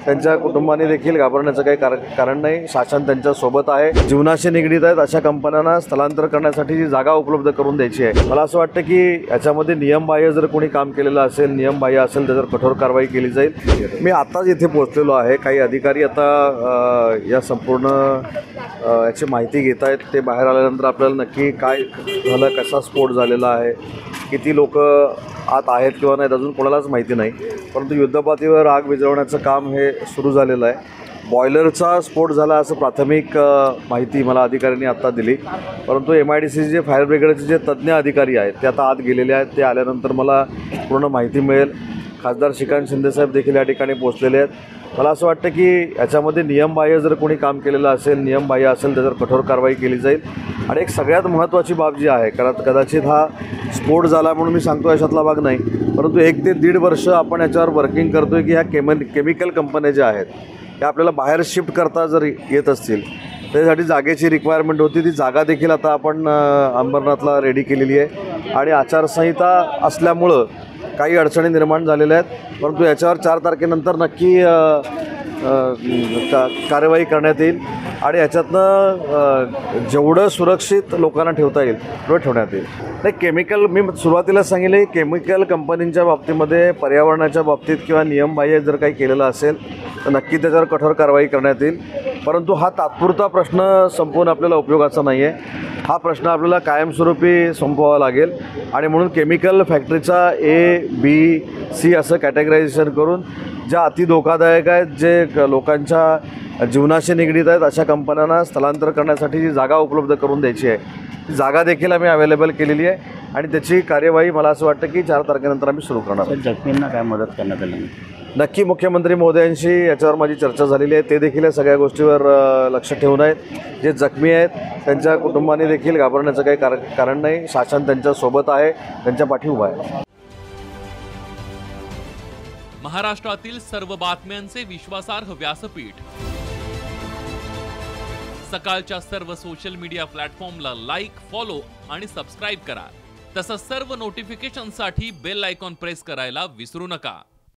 त्यांच्या कुटुंबाने देखील घाबरण्याचं काही कारण नाही। शासन त्यांच्या सोबत आहे। जीवनाशी निगडीत आहेत अशा कंपन्यांना स्थलांतर करण्यासाठी जी जागा उपलब्ध करून द्यायची आहे। मला असं वाटतं की याच्यामध्ये नियमबाह्य जर कोणी काम केलेलं असेल, नियमबाह्य असेल त्याच्यावर कठोर कारवाई केली जाईल। मी आताच इथे पोहोचलेलो आहे। काही अधिकारी आता या संपूर्ण याची माहिती घेत आहेत। ते बाहेर आल्यानंतर आपल्याला नक्की काय झालं, कसा स्फोट झालेला आहे, किती लोक आत आहेत किंवा नाहीत अजून कोणालाच माहिती नाही। परंतु युद्धपातळीवर आग विझवण्याचं काम हे सुरू झालेलं आहे। बॉयलरचा स्फोट झाला असं प्राथमिक माहिती मला अधिकाऱ्यांनी आत्ता दिली। परंतु MIDCचे जे फायर ब्रिगेडचे जे तज्ज्ञ अधिकारी आहेत ते आता आत गेलेले आहेत। ते आल्यानंतर मला पूर्ण माहिती मिळेल। खासदार श्रीकांत शिंदेसाहेब देखील या ठिकाणी पोहोचलेले आहेत। मला असं वाटतं की याच्यामध्ये नियमबाह्य जर कोणी काम केलेलं असेल, नियमबाह्य असेल त्याच्यावर कठोर कारवाई केली जाईल। आणि एक सगळ्यात महत्त्वाची बाब जी आहे, कारण कदाचित हा स्फोट झाला म्हणून मी सांगतो याच्यातला भाग नाही, परंतु 1 ते 1.5 वर्ष आपण याच्यावर वर्किंग करतो आहे की ह्या केमिकल कंपन्या ज्या आहेत त्या आपल्याला बाहेर शिफ्ट करता जर येत असतील त्यासाठी जागेची रिक्वायरमेंट होती। ती जागा देखील आता आपण अंबरनाथला रेडी केलेली आहे। आणि आचारसंहिता असल्यामुळं काही अडचणी निर्माण झालेल्या आहेत, परंतु याच्यावर 4 तारखेनंतर नक्की कार्यवाही करण्यात येईल आणि याच्यातनं जेवढं सुरक्षित लोकांना ठेवता येईल तेवढं ठेवण्यात येईल। नाही, केमिकल मी सुरुवातीला सांगितले केमिकल कंपनींच्या बाबतीमध्ये, पर्यावरणाच्या बाबतीत किंवा नियमबाह्य जर काही केलेलं असेल तर नक्की त्याच्यावर कठोर कारवाई करण्यात येईल। परंतु हा तात्पुरता प्रश्न संपवून आपल्याला उपयोगाचा नाही आहे। हा प्रश्न आपल्याला कायमस्वरूपी संपवावा लागेल आणि म्हणून केमिकल फॅक्टरीचा A, B, C असं कॅटेगरायझेशन करून ज्या अति धोकादायक आहेत, जे लोकांच्या जीवनाशी निगडीत आहेत अशा कंपन्यांना स्थलांतर करण्यासाठी जी जागा उपलब्ध करून द्यायची आहे, ती जागा देखील आम्ही अवेलेबल केलेली आहे आणि त्याची कार्यवाही मला असं वाटतं की 4 तारखेनंतर आम्ही सुरू करणार आहोत। जखमींना काय मदत करण्यात आली? नक्की मुख्यमंत्री महोदयांशी याच्यावर माझी चर्चा झालेली आहे। ते देखील या सगळ्या गोष्टीवर लक्ष ठेवून आहेत। जे जखमी आहेत त्यांच्या कुटुंबाने देखील घाबरण्याचं काही कारण नाही। शासन त्यांच्या सोबत आहे, त्यांच्या पाठी उभा आहे। महाराष्ट्रातील सर्व बातम्यांचे विश्वासार्ह व्यासपीठ, सकाळच्या सर्व सोशल मीडिया प्लॅटफॉर्मला लाईक, फॉलो आणि सबस्क्राईब करा। तसंच सर्व नोटिफिकेशनसाठी बेल आयकॉन प्रेस करायला विसरू नका।